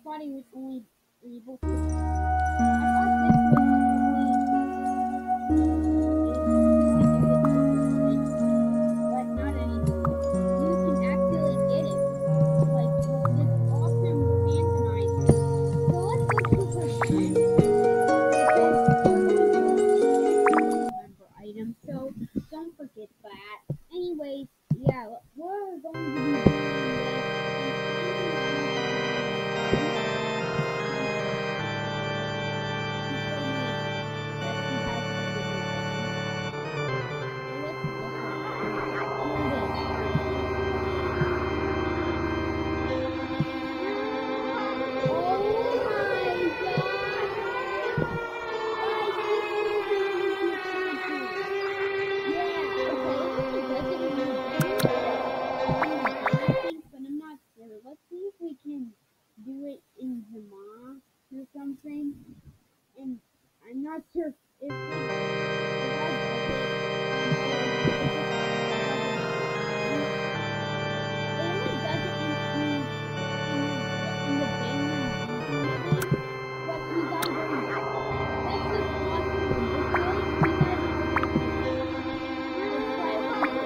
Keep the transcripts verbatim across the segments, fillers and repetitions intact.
thought it was only able to. I thought this was only if but not anymore. You can actually get it, like with this awesome Phantomizer. So let's go to prevent. Remember items, so don't forget that. Anyways, yeah, we're going to be doing Let's see if we can do it in Vermont or something. And I'm not sure if, if I does it. It only does it in, in, in the game you're using it in, but we gotta go. That's just awesome. This way, we gotta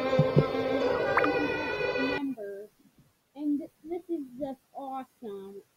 let's try it. Remember, and this is just awesome.